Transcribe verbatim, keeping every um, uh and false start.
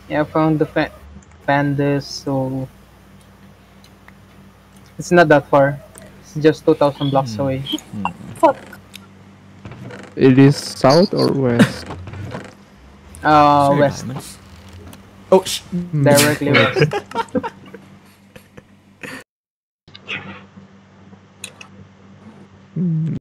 Yeah, I found the fa pandas, so it's not that far. It's just two thousand blocks away. Fuck. It is south or west? Uh, Sorry, west. diamonds. Oh, sh Hmm, Directly west. west. Hmm.